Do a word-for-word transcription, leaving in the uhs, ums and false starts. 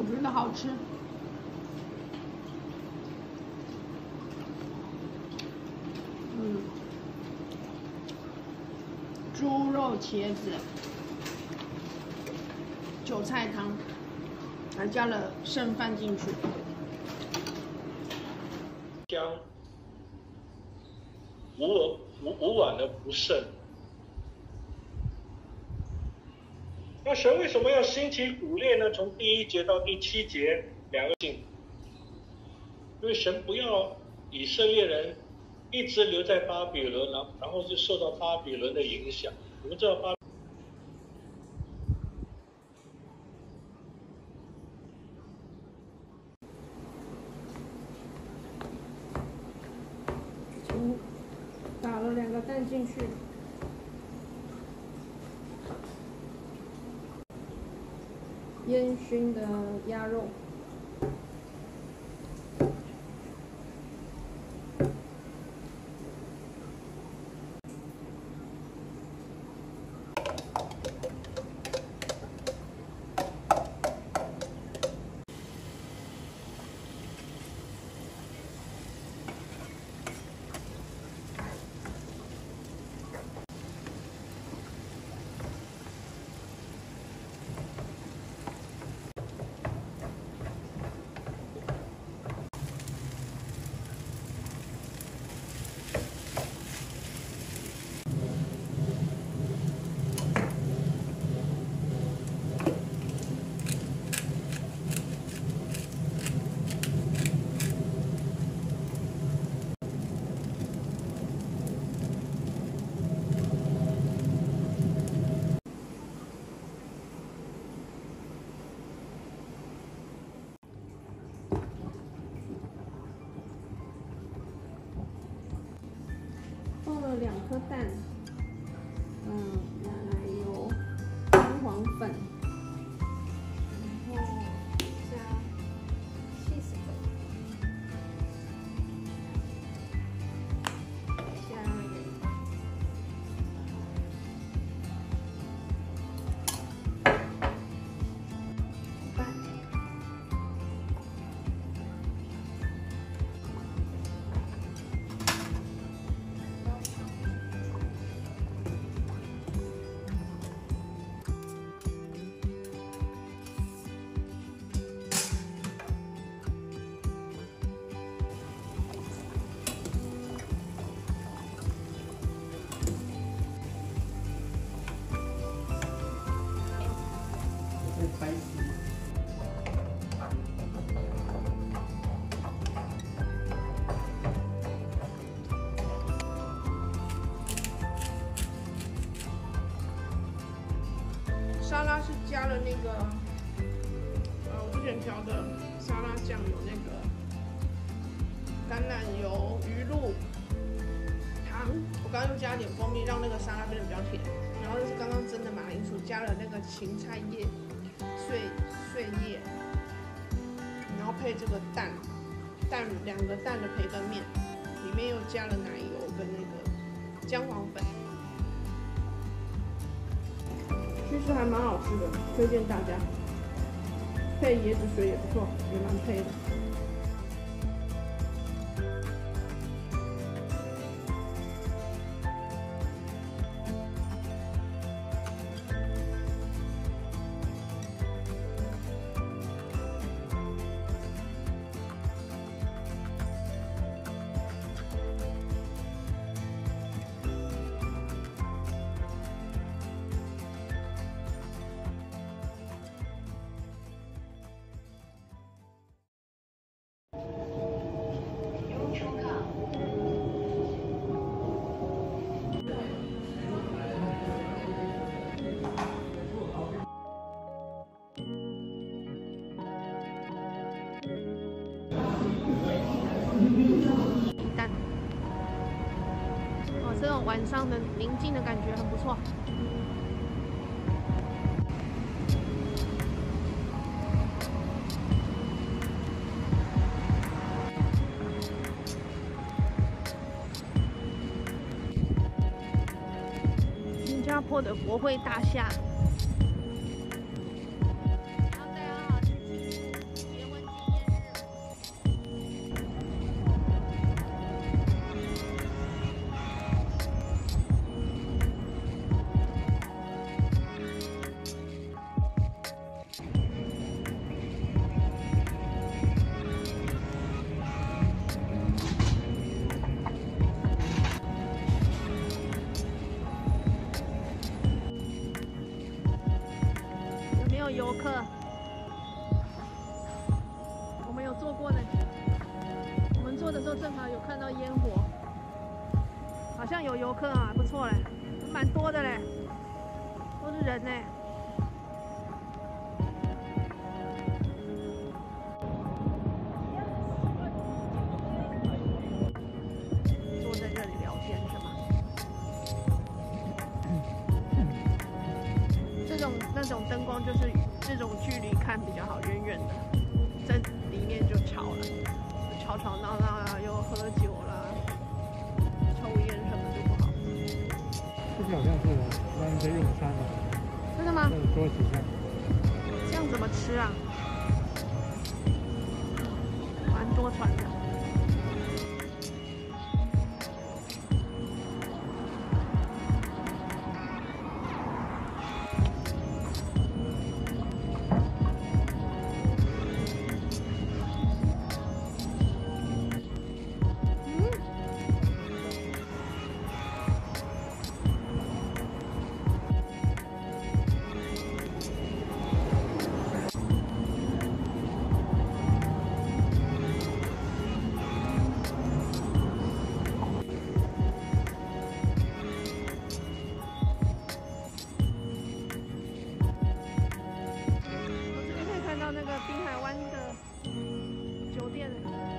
觉得好吃。嗯，猪肉茄子，韭菜汤，还加了剩饭进去。 香，无无无碗的不剩。那神为什么要兴起古列呢？从第一节到第七节两个性，因为神不要以色列人一直留在巴比伦，然后然后就受到巴比伦的影响。我们知道巴。 嗯，打了两个蛋进去。烟熏的鸭肉，放了两颗蛋，嗯，奶油、姜黄粉，然后加 cheese 粉，加蛋。沙拉是加了那个，呃，我之前调的沙拉酱有那个橄榄油、鱼露、糖，我刚刚又加了点蜂蜜，让那个沙拉变得比较甜。然后这是刚刚蒸的马铃薯，加了那个芹菜叶、碎碎叶，然后配这个蛋，蛋两个蛋的培根面，里面又加了奶油跟那个姜黄粉。其实还蛮好吃的，推荐大家。配椰子水也不错，也蛮配的。蛋，哦，这种晚上的宁静的感觉很不错。新加坡的国会大厦。要带好好吃。 有游客，我们有坐过呢。我们坐的时候正好有看到烟火，好像有游客啊，不错嘞，蛮多的嘞，都是人呢。坐在这里聊天是吗？这种那种灯光就是这种距离看比较好，远远的，在里面就吵了，吵吵闹闹啊，又喝酒啦，抽烟什么就不好。 这边好像是他们在用餐的。 真的吗？ 这个桌子上。 这样怎么吃啊？蛮多船的。那个滨海湾的酒店。